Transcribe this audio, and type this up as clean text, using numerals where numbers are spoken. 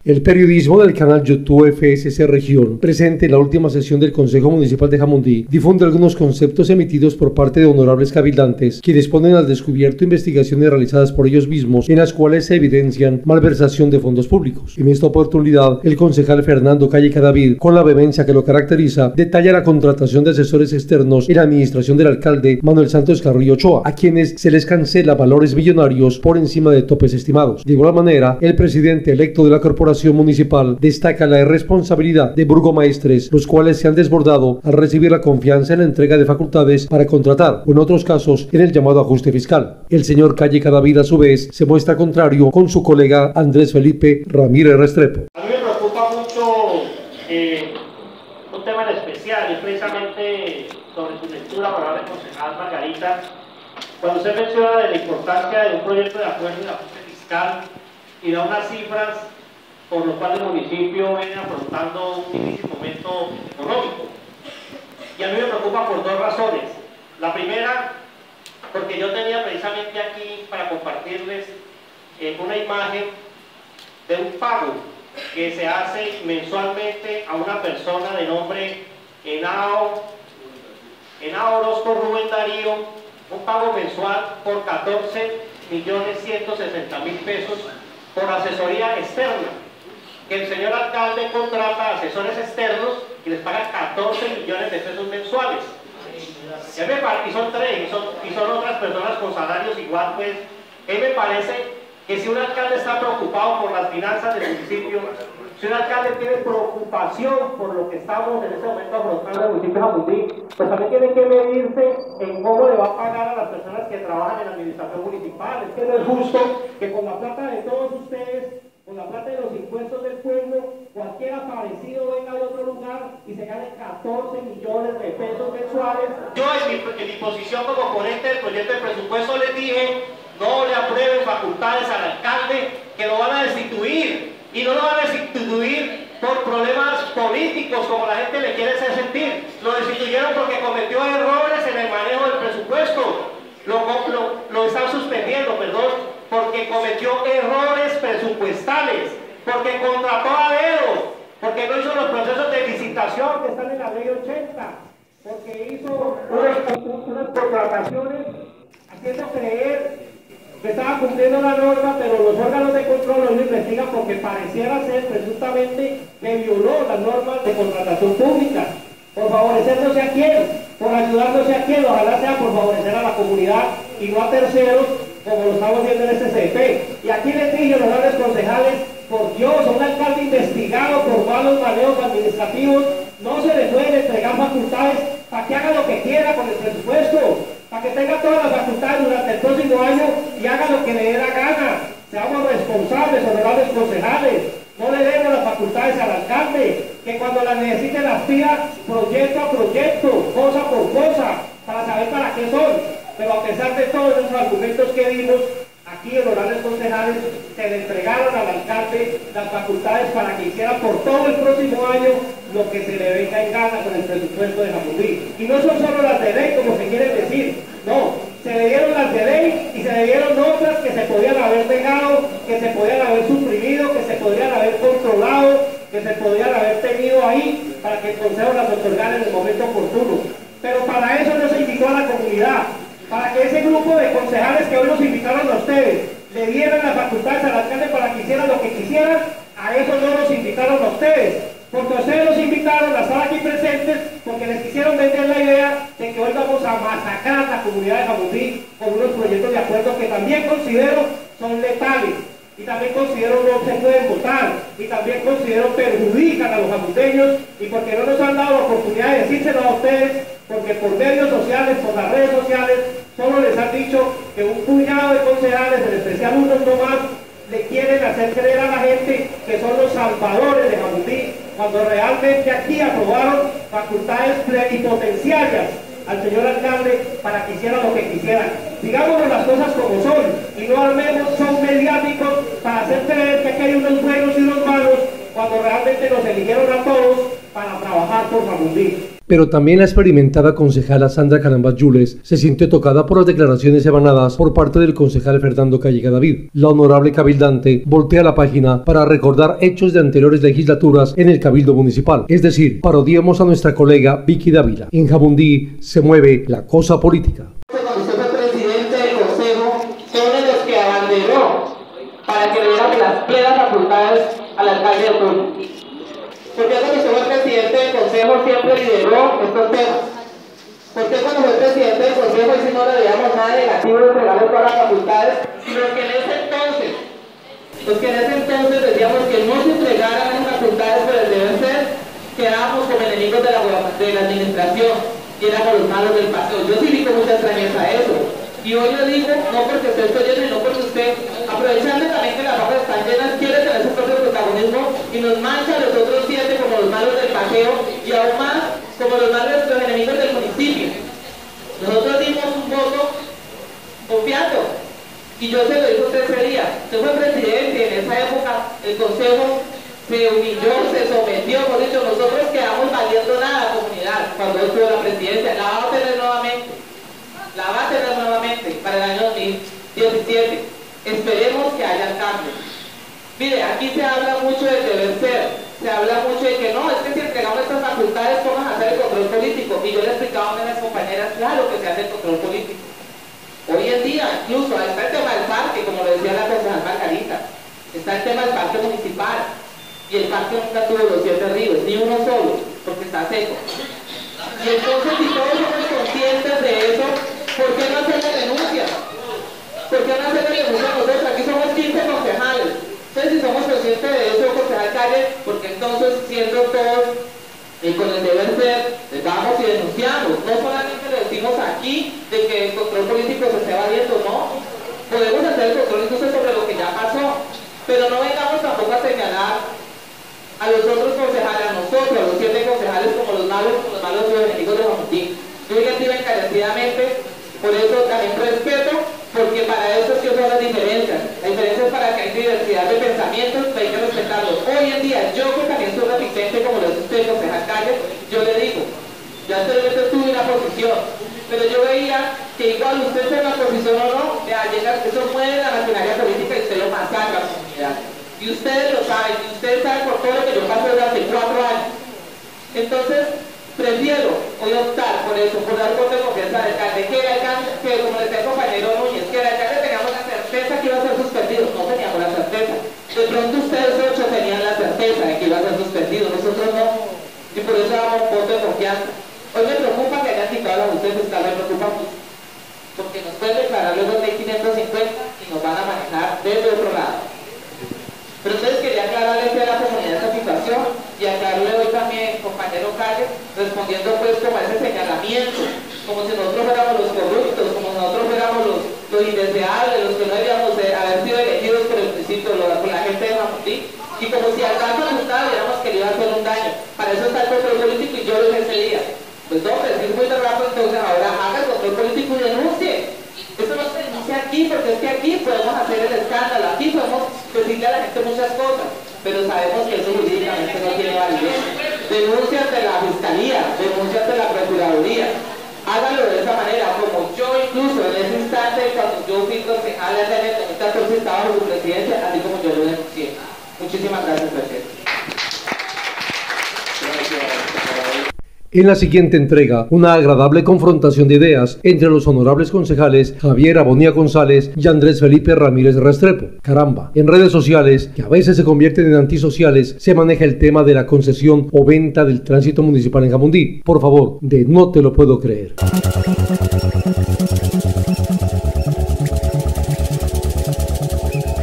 El periodismo del canal YouTube FSC Región, presente en la última sesión del Consejo Municipal de Jamundí, difunde algunos conceptos emitidos por parte de honorables cabildantes, quienes ponen al descubierto investigaciones realizadas por ellos mismos, en las cuales se evidencian malversación de fondos públicos. En esta oportunidad, el concejal Fernando Calle Cadavid, con la vehemencia que lo caracteriza, detalla la contratación de asesores externos en la administración del alcalde Manuel Santos Carrillo Ochoa, a quienes se les cancela valores millonarios por encima de topes estimados. De igual manera, el presidente electo de la corporación municipal destaca la irresponsabilidad de burgomaestres, los cuales se han desbordado al recibir la confianza en la entrega de facultades para contratar, o en otros casos en el llamado ajuste fiscal. El señor Calle Cadavid, a su vez, se muestra contrario con su colega Andrés Felipe Ramírez Restrepo. A mí me preocupa mucho un tema en especial, y precisamente sobre su lectura, honorable concejal Margarita, cuando usted menciona de la importancia de un proyecto de acuerdo de ajuste fiscal y da unas cifras por lo cual el municipio viene afrontando un difícil momento económico. Y a mí me preocupa por dos razones. La primera, porque yo tenía precisamente aquí para compartirles una imagen de un pago que se hace mensualmente a una persona de nombre Henao Orozco Rubén Darío, un pago mensual por 14.160.000 pesos por asesoría externa, que el señor alcalde contrata asesores externos y les paga 14 millones de pesos mensuales. Y son tres, y son otras personas con salarios igual, pues, me parece que si un alcalde está preocupado por las finanzas del municipio, si un alcalde tiene preocupación por lo que estamos en este momento afrontando en el municipio de Jamundí, pues también tiene que medirse en cómo le va a pagar a las personas que trabajan en la administración municipal. Es que no es justo que con la plata de todos ustedes, con la plata de los impuestos del pueblo, cualquier aparecido venga de otro lugar y se gane 14 millones de pesos mensuales. Yo en mi posición como ponente del proyecto de presupuesto les dije, no le aprueben facultades al alcalde, que lo van a destituir, y no lo van a destituir por problemas políticos como la gente le quiere hacer sentir. Lo destituyeron porque cometió errores en el manejo del presupuesto. Lo están suspendiendo, perdón, porque cometió errores presupuestales, porque contrató a dedo, porque no hizo los procesos de licitación que están en la ley 80, porque hizo unas contrataciones haciendo creer que estaba cumpliendo la norma, pero los órganos de control no lo investigan porque pareciera ser presuntamente que violó las normas de contratación pública. Por favorecer no sé a quién, por ayudar no sé a quién, ojalá sea por favorecer a la comunidad y no a terceros, como lo estamos viendo en este CP. Y aquí les dije, honorables concejales, por Dios, a un alcalde investigado por malos manejos administrativos, no se le pueden entregar facultades para que haga lo que quiera con el presupuesto, para que tenga todas las facultades durante el próximo año y haga lo que le dé la gana. Seamos responsables, honorables concejales, no le demos las facultades al alcalde, que cuando las necesite las pida proyecto a proyecto, cosa por cosa, para saber para qué son. Pero a pesar de todos esos argumentos que dimos, aquí honorables concejales se le entregaron al alcalde las facultades para que hiciera por todo el próximo año lo que se le venga en gana con el presupuesto de Jamundí. Y no son solo las de ley, como se quiere decir, no, se le dieron las de ley y se le dieron otras que se podían haber negado, que se podían haber suprimido, que se podrían haber controlado, que se podrían haber tenido ahí para que el Consejo las otorgara en el momento oportuno. Pero para eso no se invitó a la comunidad, para que ese grupo de concejales que hoy los invitaron a ustedes le dieran las facultades al alcalde para que hiciera lo que quisieran, a eso no los invitaron a ustedes, porque ustedes los invitaron a estar aquí presentes porque les quisieron vender la idea de que hoy vamos a masacrar la comunidad de Jamundí con unos proyectos de acuerdo que también considero son letales, y también considero no se pueden votar, y también considero perjudican a los jamundeños, y porque no nos han dado la oportunidad de decírselo a ustedes, porque por medios sociales, por las redes sociales, solo les han dicho que un puñado de concejales, en especial unos no más, le quieren hacer creer a la gente que son los salvadores de Jamundí, cuando realmente aquí aprobaron facultades plenipotenciarias al señor alcalde para que hiciera lo que quisieran. Digámonos las cosas como son y no armemos son mediáticos para hacer creer que aquí hay unos buenos y unos malos cuando realmente nos eligieron a todos para trabajar por Jamundí. Pero también la experimentada concejala Sandra Carambas Yules se sintió tocada por las declaraciones emanadas por parte del concejal Fernando Calleja David. La honorable cabildante voltea la página para recordar hechos de anteriores legislaturas en el Cabildo Municipal. Es decir, parodiemos a nuestra colega Vicky Dávila. En Jamundí se mueve la cosa política. Cuando usted fue presidente del consejo, fue uno de los que abanderó para que le dieran las plenas facultades al alcalde de turno. Porque cuando usted fue presidente del consejo siempre lideró estos temas. Porque cuando fue presidente del consejo y si no le veíamos nada negativo de entregarle todas las facultades, sino que en ese entonces, decíamos que no se entregaran las facultades por el deber ser, quedábamos como enemigos de la administración y éramos los malos del paseo. Yo sí vi con mucha extrañeza eso. Y hoy yo digo, no porque usted esté lleno y no porque usted, aprovechando también que las papas están llenas, quiere tener su propio protagonismo y nos mancha a los otros 7 como los malos del paseo y aún más como los enemigos del municipio. Nosotros dimos un voto confiando y yo se lo dije a usted ese día. Usted fue presidente y en esa época el consejo se humilló, se sometió, por dicho, nosotros quedamos valiendo nada a la comunidad cuando él tuvo la presidencia. La va a tener nuevamente para el año 2017. Esperemos que haya cambios. Mire, aquí se habla mucho del deber ser, se habla mucho de que no, es que si entregamos estas facultades, ¿cómo vamos a hacer el control político? Y yo le explicaba a mis compañeras, claro que se hace el control político. Hoy en día, incluso, está el tema del parque, como lo decía la concejal Margarita, está el tema del parque municipal, y el parque nunca tuvo los 7 ríos, ni uno solo, porque está seco. Y entonces, si todos somos conscientes de eso, ¿por qué no hacer la denuncia? ¿Por qué no hacer la denuncia nosotros? Aquí somos 15 concejales. Entonces, si somos conscientes de eso, concejal Calle, porque entonces, siendo todos con el deber ser, vamos y denunciamos. No solamente le decimos aquí de que el control político se esté evadiendo, no. Podemos hacer el control incluso sobre lo que ya pasó, pero no vengamos tampoco a señalar a los otros concejales, a nosotros, a los 7 concejales como los malos enemigos de Jamundí. Yo les digo encarecidamente, por eso también respeto, porque para eso es que son las diferencias. La diferencia es para que hay diversidad de pensamientos, pero hay que respetarlos. Hoy en día, yo que también soy reticente, como lo es usted, concejal Calle, yo le digo, ya anteriormente estuve en la posición, pero yo veía que igual usted esté en la posición o no, eso mueve la maquinaria política y usted lo masacra a la comunidad. Y ustedes lo saben, y ustedes saben por todo lo que yo pasé durante 4 años. Entonces, prefiero hoy optar por eso, por dar voto de confianza al alcalde, que como le decía el compañero Núñez, que el alcalde teníamos la certeza que iba a ser suspendido. No teníamos la certeza. De pronto ustedes 8 tenían la certeza de que iba a ser suspendido, nosotros no. Y por eso damos voto de confianza. Hoy me preocupa que hayan quitado la multa fiscal, me preocupa mucho. Porque nos pueden declarar luego de 550 y nos van a manejar desde otro lado. Pero entonces quería aclararle a la comunidad esta situación y aclararle hoy también, compañero Calle, respondiendo pues como a ese señalamiento, como si nosotros fuéramos los corruptos, como si nosotros fuéramos los indeseables, los que no deberíamos haber sido elegidos por el municipio, por la gente de Jamundí, y como si al caso ajustado hubiéramos querido hacer un daño. Para eso está el control político y yo lo dije ese día. Pues hombre, si es muy rápido, entonces ahora haga el control político y denuncie. Esto no se denuncia aquí, porque es que aquí podemos hacer el escándalo, aquí podemos decirle a la gente muchas cosas, pero sabemos que eso jurídicamente no tiene validez. Denuncia ante la Fiscalía, denuncia ante la Procuraduría. Hágalo de esa manera, como yo incluso en ese instante, cuando yo fui concejal allá en el 2014, estaba bajo su presidencia, así como yo lo denuncié. Muchísimas gracias, presidente. En la siguiente entrega, una agradable confrontación de ideas entre los honorables concejales Javier Abonía González y Andrés Felipe Ramírez Restrepo. Caramba, en redes sociales, que a veces se convierten en antisociales, se maneja el tema de la concesión o venta del tránsito municipal en Jamundí. Por favor, no te lo puedo creer.